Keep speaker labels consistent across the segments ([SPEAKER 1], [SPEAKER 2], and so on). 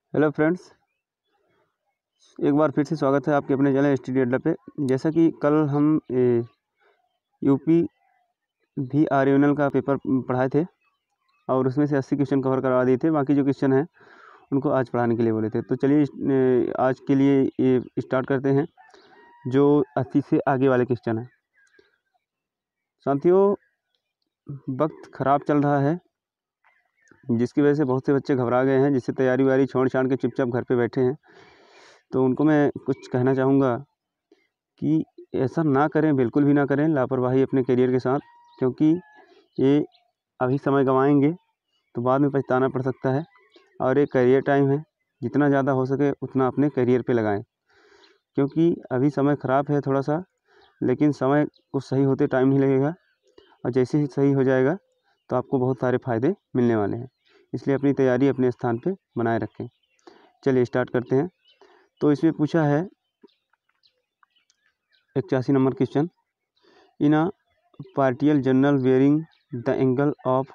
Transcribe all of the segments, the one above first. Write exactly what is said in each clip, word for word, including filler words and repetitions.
[SPEAKER 1] Hello friends, एक बार फिर से स्वागत है आपके अपने चैनल स्टडी अड्डा पे। जैसा कि कल हम यूपी भी आर यूनल का पेपर पढ़ाए थे और उसमें से अस्सी क्वेश्चन कवर करवा दिए थे। बाकी जो क्वेश्चन हैं उनको आज पढ़ाने के लिए बोले थे। तो चलिए आज के लिए ये स्टार्ट करते हैं जो अस्सी से आगे वाले क्वेश्चन हैं। साथियों, वक्त ख़राब चल रहा है जिसकी वजह से बहुत से बच्चे घबरा गए हैं, जिससे तैयारी वारी छोड़ छाड़ के चुपचाप घर पे बैठे हैं। तो उनको मैं कुछ कहना चाहूँगा कि ऐसा ना करें, बिल्कुल भी ना करें लापरवाही अपने करियर के साथ, क्योंकि ये अभी समय गंवाएंगे तो बाद में पछताना पड़ सकता है। और ये करियर टाइम है, जितना ज़्यादा हो सके उतना अपने करियर पे लगाएं, क्योंकि अभी समय ख़राब है थोड़ा सा, लेकिन समय को सही होते टाइम नहीं लगेगा और जैसे ही सही हो जाएगा तो आपको बहुत सारे फ़ायदे मिलने वाले हैं। इसलिए अपनी तैयारी अपने स्थान पे बनाए रखें। चलिए स्टार्ट करते हैं। तो इसमें पूछा है इक्यासी number question, in a partial journal bearing the angle of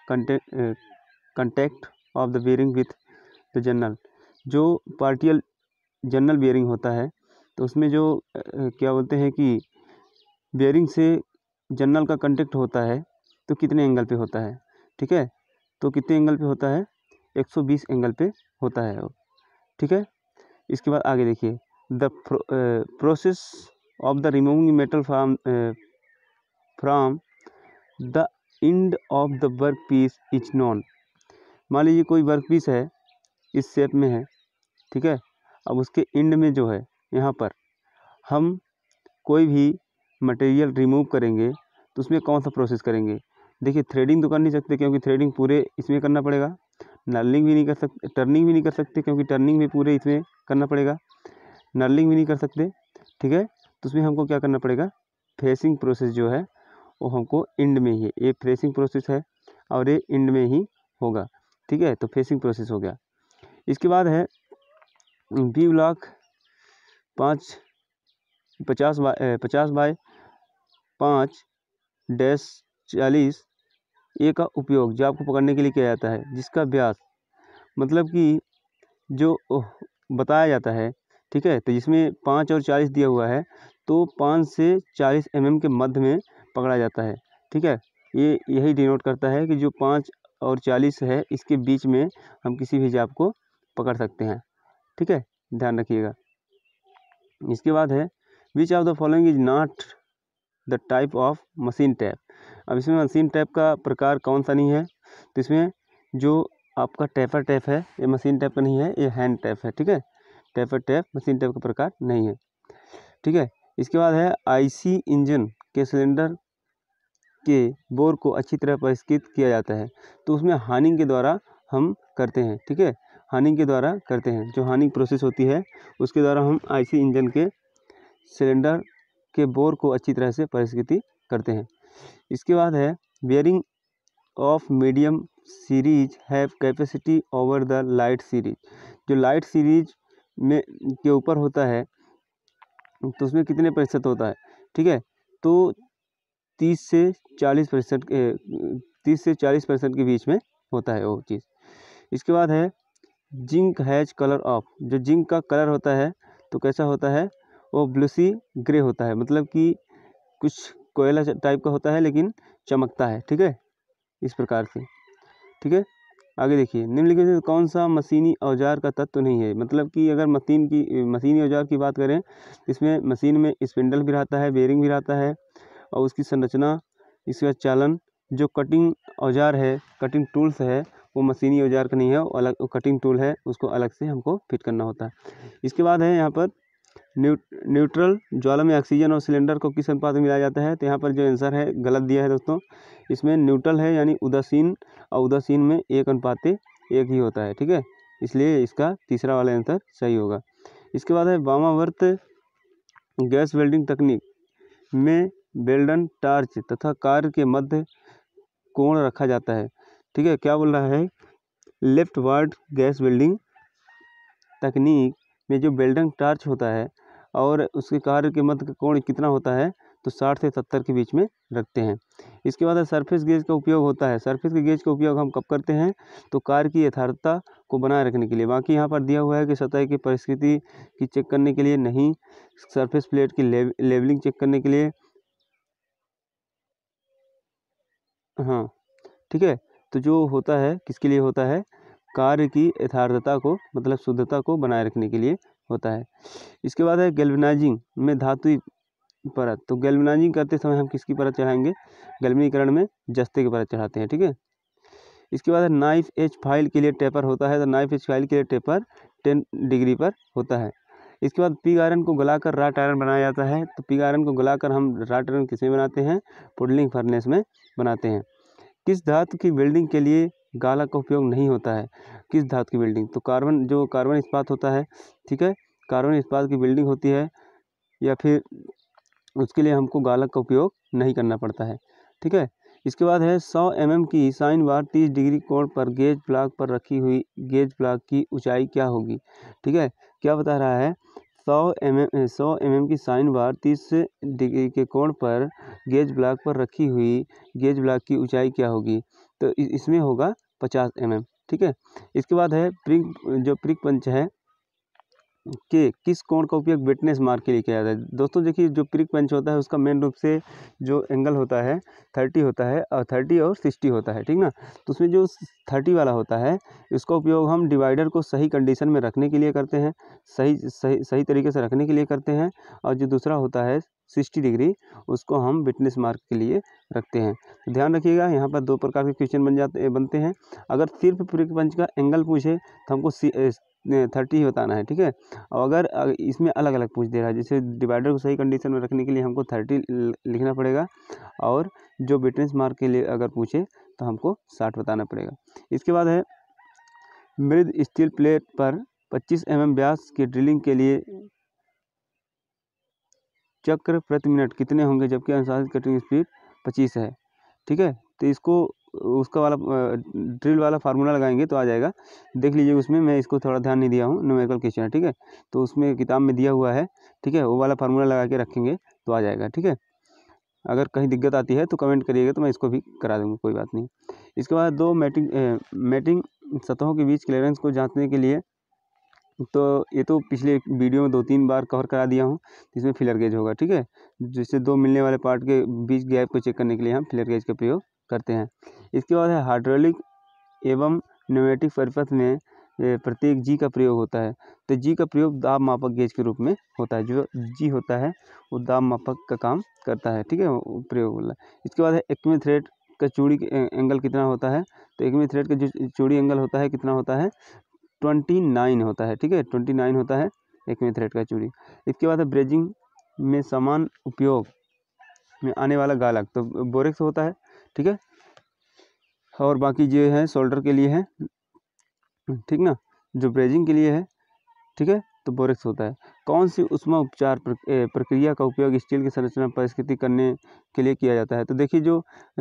[SPEAKER 1] contact of the bearing with the journal. जो पार्टियल जर्नल बेयरिंग होता है तो उसमें जो आ, क्या बोलते हैं कि बेयरिंग से जर्नल का कंटेक्ट होता है तो कितने एंगल पे होता है। ठीक है, तो कितने एंगल पे होता है? एक सौ बीस एंगल पे होता है वो। ठीक है, इसके बाद आगे देखिए, the process of the removing metal from from the end of the work piece is known. मान लीजिए कोई वर्क पीस है, इस शेप में है, ठीक है। अब उसके एंड में जो है, यहाँ पर हम कोई भी मटेरियल रिमूव करेंगे तो उसमें कौन सा प्रोसेस करेंगे। देखिए, थ्रेडिंग तो कर नहीं सकते क्योंकि थ्रेडिंग पूरे इसमें करना पड़ेगा। नर्लिंग भी नहीं कर सकते, टर्निंग भी नहीं कर सकते क्योंकि टर्निंग भी पूरे इसमें करना पड़ेगा। नर्लिंग भी नहीं कर सकते, ठीक है। तो उसमें हमको क्या करना पड़ेगा, फेसिंग प्रोसेस जो है वो हमको एंड में ही, ये फेसिंग प्रोसेस है और ये एंड में ही होगा। ठीक है, तो फेसिंग प्रोसेस हो गया। इसके बाद है बी ब्लॉक पाँच पचास बाय पचास बाय पाँच डैश चालीस ए का उपयोग जो आपको पकड़ने के लिए किया जाता है, जिसका व्यास मतलब कि जो बताया जाता है, ठीक है। तो जिसमें पाँच और चालीस दिया हुआ है तो पाँच से चालीस एम एम के मध्य में पकड़ा जाता है। ठीक है, ये यही डिनोट करता है कि जो पाँच और चालीस है इसके बीच में हम किसी भी जाप को पकड़ सकते हैं। ठीक है, ध्यान रखिएगा। इसके बाद है which of the following is not the type of machine tap. अब इसमें मशीन टैप का प्रकार कौन सा नहीं है, तो इसमें जो आपका टैपर टैप है ये मशीन टैप का नहीं है, ये हैंड टैप है। ठीक है, टैपर टैप मशीन टैप का प्रकार नहीं है। ठीक है, इसके बाद है आईसी इंजन के सिलेंडर के बोर को अच्छी तरह परिष्कृत किया जाता है, तो उसमें हानिंग के द्वारा हम करते हैं। ठीक है, हानिंग के द्वारा करते हैं, जो हानिंग प्रोसेस होती है उसके द्वारा हम आईसी इंजन के सिलेंडर के बोर को अच्छी तरह से परिष्कृति करते हैं। इसके बाद है bearing of medium series have capacity over the light series. जो लाइट सीरीज में के ऊपर होता है तो उसमें कितने प्रतिशत होता है, ठीक है। तो तीस से चालीस प्रतिशत तीस से चालीस प्रतिशत के बीच में होता है वो चीज़। इसके बाद है जिंक हैज कलर ऑफ। जो जिंक का कलर होता है तो कैसा होता है, वो ब्लूसी ग्रे होता है, मतलब कि कुछ कोयला टाइप का होता है लेकिन चमकता है। ठीक है, इस प्रकार से। ठीक है, आगे देखिए, निम्नलिखित में कौन सा मशीनी औजार का तत्व नहीं है। मतलब कि अगर मशीन की मशीनी औजार की बात करें, इसमें मशीन में स्पिंडल भी रहता है, बेरिंग भी रहता है और उसकी संरचना, इसका चालन, जो कटिंग औजार है, कटिंग टूल्स है, वो मशीनी औजार का नहीं है, वो अलग वो कटिंग टूल है, उसको अलग से हमको फिट करना होता है। इसके बाद है यहाँ पर न्यू न्यूट्रल ज्वाला में ऑक्सीजन और सिलेंडर को किस अनुपात में मिलाया जाता है। तो यहाँ पर जो आंसर है गलत दिया है दोस्तों, इसमें न्यूट्रल है यानी उदासीन और उदासीन में एक अनुपात एक ही होता है। ठीक है, इसलिए इसका तीसरा वाला आंसर सही होगा। इसके बाद है वामावर्त गैस वेल्डिंग तकनीक में वेल्डन टार्च तथा कार के मध्य कोण रखा जाता है। ठीक है, क्या बोल रहा है, लेफ्ट वर्ड गैस वेल्डिंग तकनीक में जो वेल्डन टार्च होता है और उसके कार्य के मध्य कोण कितना होता है, तो साठ से सत्तर के बीच में रखते हैं। इसके बाद सरफेस गेज का उपयोग होता है। सरफेस के गेज का उपयोग हम कब करते हैं, तो कार की यथार्थता को बनाए रखने के लिए। बाकी यहाँ पर दिया हुआ है कि सतह की परिस्थिति की चेक करने के लिए नहीं, सरफेस प्लेट की लेव, लेवलिंग चेक करने के लिए। हाँ ठीक है, तो जो होता है किसके लिए होता है, कार्य की यथार्थता को मतलब शुद्धता को बनाए रखने के लिए होता है। इसके बाद है गैल्वेनाइजिंग में धातु परत। तो गैल्वेनाइजिंग करते समय हम किसकी परत चढ़ाएंगे, गैल्वेनीकरण में जस्ते की परत चढ़ाते हैं। ठीक है, इसके बाद नाइफ एज फाइल के लिए टेपर होता है। तो नाइफ एज फाइल के लिए टेपर टेन डिग्री पर होता है। इसके बाद पिग आयरन को गलाकर राट आयरन बनाया जाता है। तो पिग आयरन को गलाकर हम राट आयरन किसमें बनाते हैं, पुडलिंग फर्नेस में बनाते हैं। किस धातु की वेल्डिंग के लिए गाला का उपयोग नहीं होता है, किस धातु की वेल्डिंग, तो कार्बन जो कार्बन इस्पात होता है, ठीक है, कार्बन इस्पात की वेल्डिंग होती है या फिर उसके लिए हमको गालक का उपयोग नहीं करना पड़ता है। ठीक है, इसके बाद है सौ एम एम की साइन बार तीस डिग्री कोण पर गेज ब्लॉक पर रखी हुई गेज ब्लॉक की ऊंचाई क्या होगी। ठीक है, क्या बता रहा है, सौ एम एम सौ एम एम की साइन बार तीस डिग्री के कोण पर गेज ब्लॉक पर रखी हुई गेज ब्लॉक की ऊंचाई क्या होगी, तो इसमें होगा पचास एम एम। ठीक है, इसके बाद है प्रिक, जो प्रिक पंच है कि किस कोण का उपयोग विटनेस मार्क के लिए किया जाता है। दोस्तों देखिए, जो प्रिक पंच होता है उसका मेन रूप से जो एंगल होता है थर्टी होता है और थर्टी और सिक्सटी होता है, ठीक ना। तो उसमें जो थर्टी वाला होता है इसका उपयोग हम डिवाइडर को सही कंडीशन में रखने के लिए करते हैं, सही सही सही तरीके से रखने के लिए करते हैं। और जो दूसरा होता है सिक्सटी डिग्री उसको हम विटनेस मार्क के लिए रखते हैं। तो ध्यान रखिएगा, यहाँ पर दो प्रकार के क्वेश्चन बन जाते बनते हैं। अगर सिर्फ प्रिक पंच का एंगल पूछे तो हमको थर्टी ही बताना है। ठीक है, और अगर इसमें अलग अलग पूछ दे रहा है, जैसे डिवाइडर को सही कंडीशन में रखने के लिए हमको थर्टी लिखना पड़ेगा, और जो विटनेस मार्क के लिए अगर पूछे तो हमको साठ बताना पड़ेगा। इसके बाद है मृद स्टील प्लेट पर पच्चीस एम एम व्यास की ड्रिलिंग के लिए चक्र प्रति मिनट कितने होंगे, जबकि अनुशंसित कटिंग स्पीड पच्चीस है। ठीक है, तो इसको उसका वाला ड्रिल वाला फार्मूला लगाएंगे तो आ जाएगा। देख लीजिए, उसमें मैं इसको थोड़ा ध्यान नहीं दिया हूँ, न्यूमेरिकल क्वेश्चन है। ठीक है, तो उसमें किताब में दिया हुआ है, ठीक है, वो वाला फार्मूला लगा के रखेंगे तो आ जाएगा। ठीक है, अगर कहीं दिक्कत आती है तो कमेंट करिएगा, तो मैं इसको भी करा दूँगा, कोई बात नहीं। इसके बाद दो मैटिंग मैटिंग सतहों के बीच क्लियरेंस को जाँचने के लिए, तो ये तो पिछले वीडियो में दो तीन बार कवर करा दिया हूँ, इसमें फिलर गेज होगा। ठीक है, जिससे दो मिलने वाले पार्ट के बीच गैप को चेक करने के लिए हम फिलर गेज का प्रयोग करते हैं। इसके बाद है हाइड्रोलिक एवं न्यूमेटिक परिपथ में प्रत्येक जी का प्रयोग होता है। तो जी का प्रयोग दाब मापक गेज के रूप में होता है। जो जी होता है वो दाब मापक का काम करता है। ठीक है, प्रयोग बोला। इसके बाद है एक्मे थ्रेड का चूड़ी एंगल कितना होता है। तो एक्मे थ्रेड का जो चूड़ी एंगल होता है कितना होता है, ट्वेंटी नाइन होता है। ठीक है, ट्वेंटी नाइन होता है एक्मे थ्रेड का चूड़ी। इसके बाद है ब्रेजिंग में समान उपयोग में आने वाला गालक, तो बोरेक्स होता है। ठीक है, और बाकी जो है शोल्डर के लिए है, ठीक ना, जो ब्रेजिंग के लिए है, ठीक है, तो बोरेक्स होता है। कौन सी उष्मा उपचार प्रक्रिया का उपयोग स्टील की संरचना परिष्कृत करने के लिए किया जाता है। तो देखिए, जो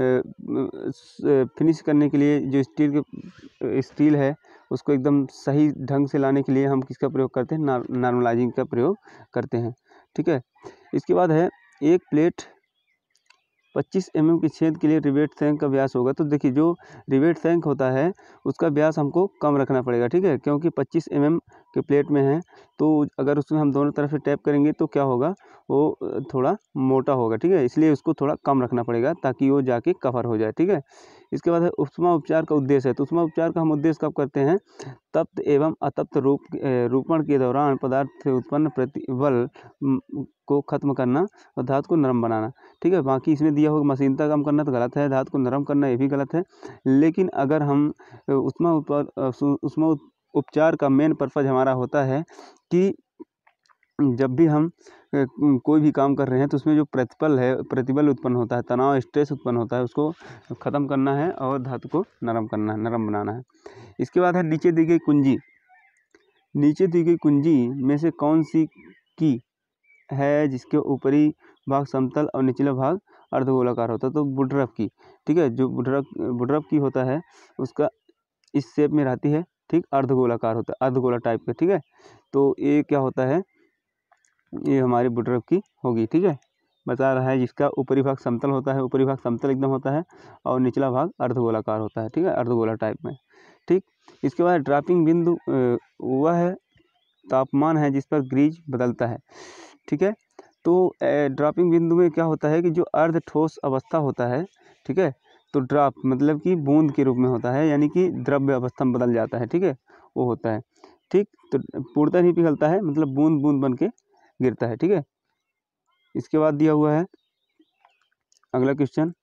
[SPEAKER 1] फिनिश करने के लिए जो स्टील के स्टील है उसको एकदम सही ढंग से लाने के लिए हम किसका प्रयोग करते हैं, नॉर्मलाइजिंग का प्रयोग करते हैं। ठीक है, इसके बाद है एक प्लेट पच्चीस एम एम के छेद के लिए रिवेट सैंक का व्यास होगा। तो देखिए, जो रिवेट सैंक होता है उसका व्यास हमको कम रखना पड़ेगा। ठीक है, क्योंकि पच्चीस एम एम के प्लेट में है, तो अगर उसमें हम दोनों तरफ से टैप करेंगे तो क्या होगा, वो थोड़ा मोटा होगा। ठीक है, इसलिए उसको थोड़ा कम रखना पड़ेगा ताकि वो जाके कवर हो जाए। ठीक है, इसके बाद है उष्मा उपचार का उद्देश्य है। तो उष्मा उपचार का हम उद्देश्य कब करते हैं, तप्त एवं अतप्त रूप रूपण के दौरान पदार्थ से उत्पन्न प्रतिबल को खत्म करना और धातु को नरम बनाना। ठीक है, बाकी इसमें दिया होगा मशीनता कम करना तो गलत है, धातु को नरम करना ये भी गलत है। लेकिन अगर हम उष्मा उष्मा उपचार का मेन पर्पज हमारा होता है कि जब भी हम कोई भी काम कर रहे हैं तो उसमें जो प्रतिबल है प्रतिबल उत्पन्न होता है, तनाव स्ट्रेस उत्पन्न होता है, उसको ख़त्म करना है और धातु को नरम करना है, नरम बनाना है। इसके बाद है नीचे दी गई कुंजी, नीचे दी गई कुंजी में से कौन सी की है जिसके ऊपरी भाग समतल और निचला भाग अर्धगोलाकार होता है। तो बुडरफ की। ठीक है, जो बुडरफ बुडरफ की होता है उसका इस शेप में रहती है, ठीक, अर्धगोलाकार होता है, अर्धगोला टाइप का। ठीक है, तो ये क्या होता है, ये हमारी बुडरफ की होगी। ठीक है, बता रहा है जिसका ऊपरी भाग समतल होता है, ऊपरी भाग समतल एकदम होता है और निचला भाग अर्धगोलाकार होता है, ठीक है, अर्धगोला टाइप में, ठीक। इसके बाद ड्रॉपिंग बिंदु वह है तापमान है जिस पर ग्रीज बदलता है, ठीक है। तो ड्रॉपिंग बिंदु में क्या होता है कि जो अर्ध ठोस अवस्था होता है, ठीक है, तो ड्रॉप मतलब कि बूंद के रूप में होता है, यानी कि द्रव्य अवस्था में बदल जाता है, ठीक है, वो होता है, ठीक। तो पूर्णतः नहीं पिघलता है, मतलब बूंद बूंद बन के गिरता है, ठीक है। इसके बाद दिया हुआ है अगला क्वेश्चन,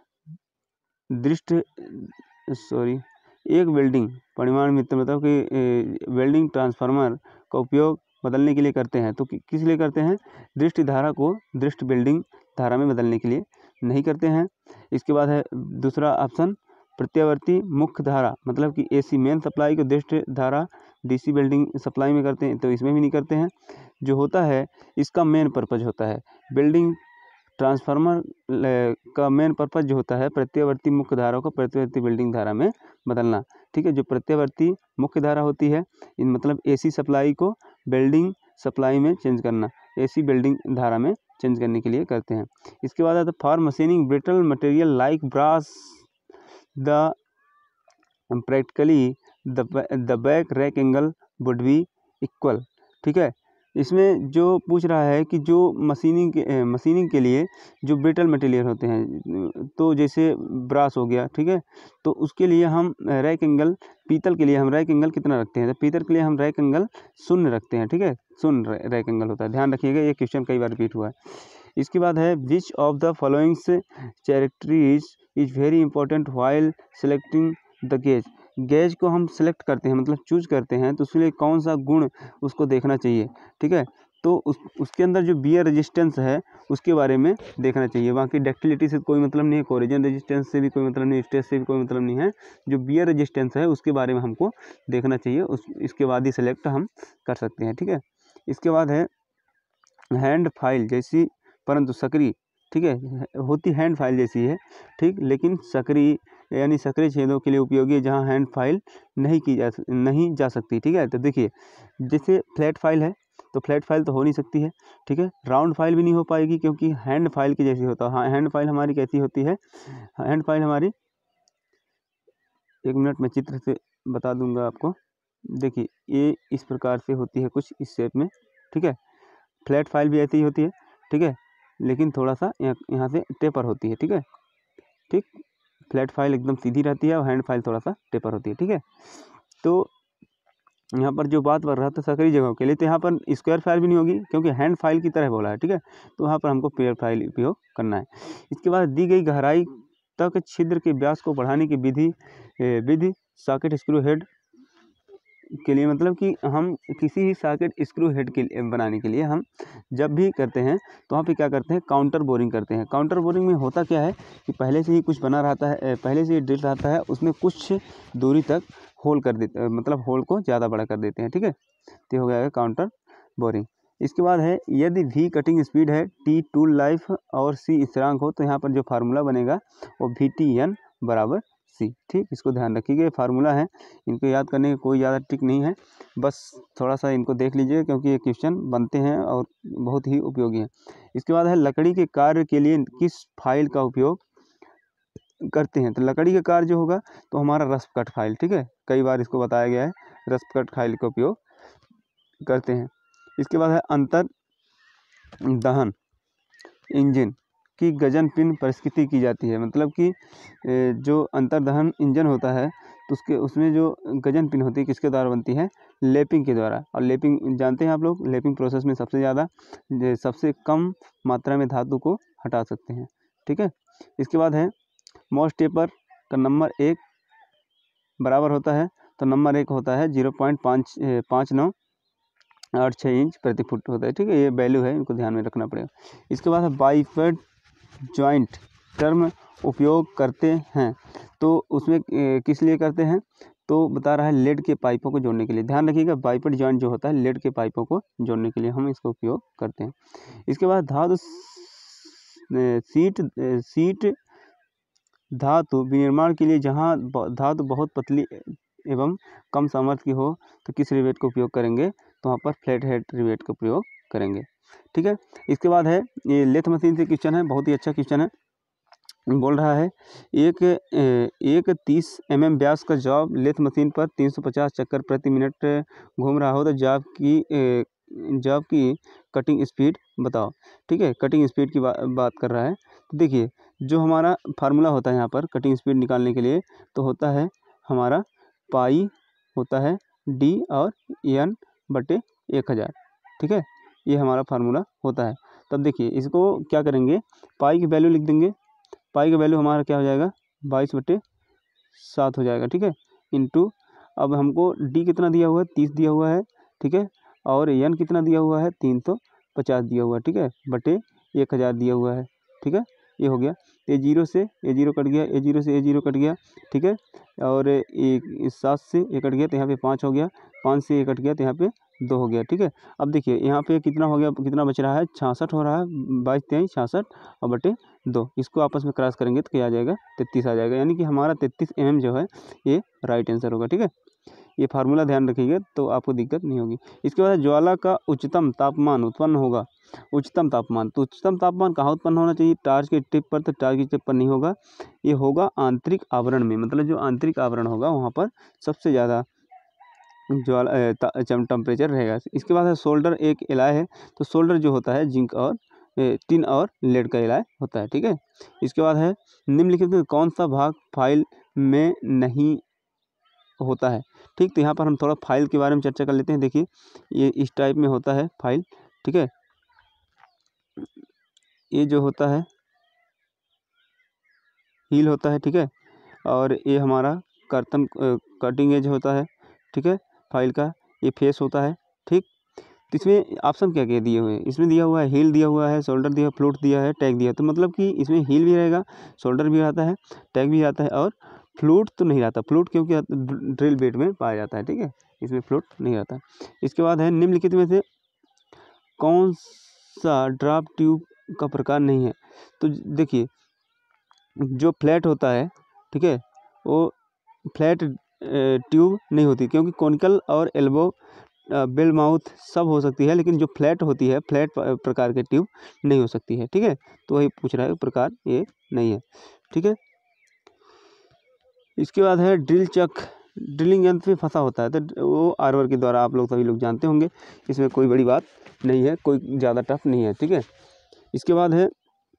[SPEAKER 1] दृष्ट सॉरी एक वेल्डिंग परिमाण मित्र मतलब कि वेल्डिंग ट्रांसफार्मर का उपयोग बदलने के लिए करते हैं, तो कि, किस लिए करते हैं, दृष्टि धारा को दृष्ट वेल्डिंग धारा में बदलने के लिए नहीं करते हैं। इसके बाद है दूसरा ऑप्शन, प्रत्यावर्ती मुख्य धारा मतलब कि एसी मेन सप्लाई को दृष्ट धारा डीसी वेल्डिंग सप्लाई में करते हैं, तो इसमें भी नहीं करते हैं। जो होता है इसका मेन पर्पज होता है वेल्डिंग ट्रांसफार्मर का मेन पर्पज जो होता है प्रत्यावर्ती मुख्य धारा को प्रत्यावर्ती वेल्डिंग धारा में बदलना, ठीक है। जो प्रत्यावर्ती मुख्य धारा होती है इन मतलब एसी सप्लाई को वेल्डिंग सप्लाई में चेंज करना, एसी वेल्डिंग धारा में चेंज करने के लिए करते हैं। इसके बाद आता है for machining brittle material like brass the practically the back rake angle would be equal, ठीक है। इसमें जो पूछ रहा है कि जो मशीनिंग के मशीनिंग के लिए जो ब्रिटल मटेरियल होते हैं, तो जैसे ब्रास हो गया, ठीक है, तो उसके लिए हम रैक एंगल, पीतल के लिए हम रैक एंगल कितना रखते हैं, तो पीतल के लिए हम रैक एंगल शून्य रखते हैं, ठीक है, शून्य रैक एंगल होता है, ध्यान रखिएगा, ये क्वेश्चन कई बार रिपीट हुआ है। इसके बाद है which of the followings characteristics is very important while selecting the gauge, gauge को हम सेलेक्ट करते हैं मतलब चूज करते हैं, तो उसके लिए कौन सा गुण उसको देखना चाहिए, ठीक है। तो उस उसके अंदर जो बियर रेजिस्टेंस है उसके बारे में देखना चाहिए, बाकी डक्टिलिटी से कोई मतलब नहीं है, कोरिजन रेजिस्टेंस से भी कोई मतलब नहीं, स्ट्रेस से भी कोई मतलब नहीं है, जो बियर रेजिस्टेंस है उसके बारे में हमको देखना चाहिए, उस इसके बाद ही सेलेक्ट हम कर सकते हैं, ठीक है। इसके बाद है हैंड फाइल जैसी परंतु सक्रिय, ठीक है, होती हैंड फाइल जैसी है, ठीक, लेकिन सक्रिय यानी सक्रिय छेदों के लिए उपयोगी है जहाँ हैंड फाइल नहीं की जा नहीं जा सकती, ठीक है। तो देखिए जैसे फ्लैट फाइल है तो फ्लैट फाइल तो हो नहीं सकती है, ठीक है, राउंड फाइल भी नहीं हो पाएगी क्योंकि हैंड फाइल की जैसी होता है। हाँ, हैंड फाइल हमारी कैसी होती है, हैंड फाइल हमारी, एक मिनट में चित्र से बता दूंगा आपको, देखिए ये इस प्रकार से होती है कुछ इस शेप में, ठीक है, फ्लैट फाइल भी ऐसी ही होती है, ठीक है, लेकिन थोड़ा सा यहाँ से टेपर होती है, ठीक है, ठीक, फ्लैट फाइल एकदम सीधी रहती है और हैंड फाइल थोड़ा सा टेपर होती है, ठीक है। तो यहाँ पर जो बात कर रहा था सक्रिय जगहों के लिए, तो यहाँ पर स्क्वायर फाइल भी नहीं होगी क्योंकि हैंड फाइल की तरह बोला है, ठीक है, तो वहाँ पर हमको पेयर फाइल उपयोग करना है। इसके बाद दी गई गहराई तक छिद्र के व्यास को बढ़ाने की विधि विधि सॉकेट स्क्रू हेड के लिए, मतलब कि हम किसी भी सॉकेट स्क्रू हेड के लिए बनाने के लिए हम जब भी करते हैं तो वहाँ पे क्या करते हैं, काउंटर बोरिंग करते हैं। काउंटर बोरिंग में होता क्या है कि पहले से ही कुछ बना रहता है, पहले से ही ड्रिल रहता है, उसमें कुछ दूरी तक होल कर देते, मतलब होल को ज़्यादा बड़ा कर देते हैं, ठीक है, तो हो गया है काउंटर बोरिंग। इसके बाद है यदि वी कटिंग स्पीड है, टी टूल लाइफ और सी स्थिरांक हो, तो यहाँ पर जो फार्मूला बनेगा वो वी टी एन बराबर सी, ठीक, इसको ध्यान रखिएगा, ये फार्मूला है, इनको याद करने की कोई ज़्यादा ट्रिक नहीं है, बस थोड़ा सा इनको देख लीजिए क्योंकि ये क्वेश्चन बनते हैं और बहुत ही उपयोगी हैं। इसके बाद है लकड़ी के कार्य के लिए किस फाइल का उपयोग करते हैं, तो लकड़ी का कार्य जो होगा तो हमारा रस्प कट फाइल, ठीक है, कई बार इसको बताया गया है, रस्प कट फाइल का उपयोग करते हैं। इसके बाद है अंतर दहन इंजन की गजन पिन परिस्कृति की जाती है, मतलब कि जो अंतर्दहन इंजन होता है तो उसके उसमें जो गजन पिन होती है किसके द्वारा बनती है, लेपिंग के द्वारा, और लेपिंग जानते हैं आप लोग, लेपिंग प्रोसेस में सबसे ज़्यादा सबसे कम मात्रा में धातु को हटा सकते हैं, ठीक है। इसके बाद है मॉस टेपर का नंबर एक बराबर होता है, तो नंबर एक होता है जीरो पॉइंट पाँच पाँच नौ आठ छः इंच प्रति फुट होता है, ठीक है, ये वैल्यू है, इनको ध्यान में रखना पड़ेगा। इसके बाद है बाइफर्ड जॉइंट टर्म उपयोग करते हैं, तो उसमें किस लिए करते हैं, तो बता रहा है लेड के पाइपों को जोड़ने के लिए, ध्यान रखिएगा बाइफर्ड जॉइंट जो होता है लेड के पाइपों को जोड़ने के लिए हम इसका उपयोग करते हैं। इसके बाद धातु सीट सीट धातु विनिर्माण के लिए जहाँ धातु बहुत पतली एवं कम सामर्थ्य की हो तो किस रिवेट का उपयोग करेंगे, तो वहाँ पर फ्लैट हेड रिवेट का प्रयोग करेंगे। ठीक है, इसके बाद है ये लेथ मशीन से क्वेश्चन है, बहुत ही अच्छा क्वेश्चन है। बोल रहा है एक एक तीस एम एम व्यास का जॉब लेथ मशीन पर तीन सौ पचास चक्कर प्रति मिनट घूम रहा हो तो जॉब की जॉब की कटिंग स्पीड बताओ। ठीक है, कटिंग स्पीड की बा, बात कर रहा है। तो देखिए जो हमारा फार्मूला होता है यहाँ पर कटिंग स्पीड निकालने के लिए, तो होता है हमारा पाई होता है डी और एन बटे एक हज़ार। ठीक है, ये हमारा फार्मूला होता है। तब देखिए इसको क्या करेंगे, पाई की वैल्यू लिख देंगे। पाई का वैल्यू हमारा क्या हो जाएगा, बाईस बटे सात हो जाएगा। ठीक है, इंटू अब हमको डी कितना दिया हुआ है, तीस दिया हुआ है। ठीक है, और एन कितना दिया हुआ है, तीन सौ पचास दिया हुआ है। ठीक है, बटे एक हज़ार दिया हुआ है। ठीक है, ये हो गया। ए जीरो से ए जीरो कट गया, ए जीरो से ए जीरो कट गया। ठीक है, और एक सात से ए कट गया तो यहाँ पे पाँच हो गया, पाँच से ए कट गया तो यहाँ पे दो हो गया। ठीक है, अब देखिए यहाँ पे कितना हो गया, कितना बच रहा है, छियासठ हो रहा है, बाईस तेईस छियासठ और बटे दो, इसको आपस में क्रॉस करेंगे तो क्या आ जाएगा, तैंतीस आ जाएगा। यानी कि हमारा तैंतीस एम एम जो है ये राइट आंसर होगा। ठीक है, ये फार्मूला ध्यान रखिएगा तो आपको दिक्कत नहीं होगी। इसके बाद ज्वाला का उच्चतम तापमान उत्पन्न होगा। उच्चतम तापमान, तो उच्चतम तापमान कहाँ उत्पन्न होना चाहिए, टार्च के टिप पर, तो टार्च की टिप पर नहीं होगा, ये होगा आंतरिक आवरण में, मतलब जो आंतरिक आवरण होगा वहाँ पर सबसे ज़्यादा ज्वाला टेम्परेचर रहेगा। इसके बाद है सोल्डर एक एलाय है, तो सोल्डर जो होता है जिंक और टिन और लेड का एलाय होता है। ठीक है, इसके बाद है निम्नलिखित में कौन सा भाग फाइल में नहीं होता है। ठीक, तो यहाँ पर हम थोड़ा फाइल के बारे में चर्चा कर लेते हैं। देखिए ये इस टाइप में होता है फाइल। ठीक है, ये जो होता है हील होता है। ठीक है, और ये हमारा कर्तन कटिंग एज होता है। ठीक है, फाइल का ये फेस होता है। ठीक, तो इसमें ऑप्शन क्या क्या दिए हुए हैं, इसमें दिया हुआ है हील दिया हुआ है, शोल्डर दिया, फ्लूट दिया है, टैग दिया है। तो मतलब कि इसमें हील भी रहेगा, शोल्डर भी आता है, टैग भी आता है, और फ्लूट तो नहीं आता। फ्लूट क्योंकि ड्रिल बेड में पाया जाता है। ठीक है, इसमें फ्लूट नहीं आता। इसके बाद है निम्नलिखित में से कौन सा ड्राप ट्यूब का प्रकार नहीं है। तो देखिए जो फ्लैट होता है, ठीक है, वो फ्लैट ट्यूब नहीं होती, क्योंकि कॉनिकल और एल्बो बेल माउथ सब हो सकती है, लेकिन जो फ्लैट होती है, फ्लैट प्रकार के ट्यूब नहीं हो सकती है। ठीक है, तो वही पूछ रहा है, प्रकार ये नहीं है। ठीक है, इसके बाद है ड्रिल चक ड्रिलिंग यंत्र में फंसा होता है, तो वो आर्वर के द्वारा आप लोग सभी लोग जानते होंगे, इसमें कोई बड़ी बात नहीं है, कोई ज़्यादा टफ नहीं है। ठीक है, इसके बाद है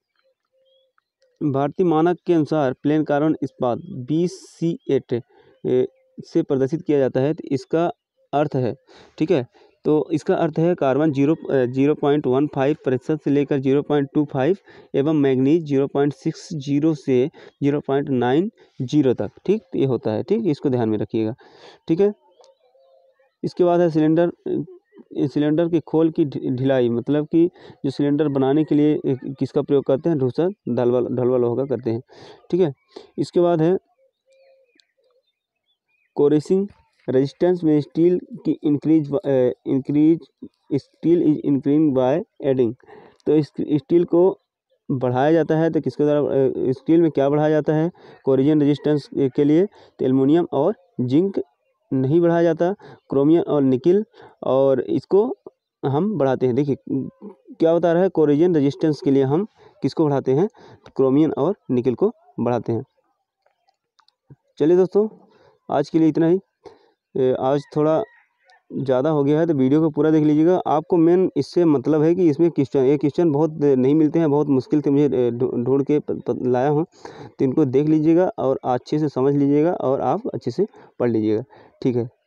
[SPEAKER 1] भारतीय मानक के अनुसार प्लेन कार्बन इस्पात बीस सी एट से प्रदर्शित किया जाता है, तो इसका अर्थ है। ठीक है, तो इसका अर्थ है carbon zero zero point one five प्रतिशत से लेकर जीरो पॉइंट टू फाइव एवं manganese zero point six zero से जीरो पॉइंट नाइन जीरो तक। ठीक, ये होता है। ठीक, इसको ध्यान में रखिएगा। ठीक है, इसके बाद है सिलेंडर सिलेंडर के खोल की ढिलाई, मतलब कि जो सिलेंडर बनाने के लिए किसका प्रयोग करते हैं, धूसर ढलवा ढलवा लोहा का करते हैं। ठीक है, इसके बाद है कोरेसिंग रेजिस्टेंस में स्टील की increase increase steel is increase by adding. तो इस स्टील को बढ़ाया जाता है, तो किसके द्वारा स्टील में क्या बढ़ाया जाता है, कोरिजन रेजिस्टेंस के लिए, तो एल्युमिनियम और जिंक नहीं बढ़ाया जाता, क्रोमियम और निकिल, और इसको हम बढ़ाते हैं। देखिए क्या बता रहा है, कोरिजन रेजिस्टेंस के लिए हम किसको बढ़ाते हैं, तो क्रोमियम और निकिल को बढ़ाते हैं। चलिए दोस्तों, आज के लिए इतना ही। आज थोड़ा ज़्यादा हो गया है, तो वीडियो को पूरा देख लीजिएगा। आपको मेन इससे मतलब है कि इसमें क्वेश्चन ये क्वेश्चन बहुत नहीं मिलते हैं, बहुत मुश्किल से मुझे ढूंढ के लाया हूँ, तो इनको देख लीजिएगा और अच्छे से समझ लीजिएगा और आप अच्छे से पढ़ लीजिएगा। ठीक है।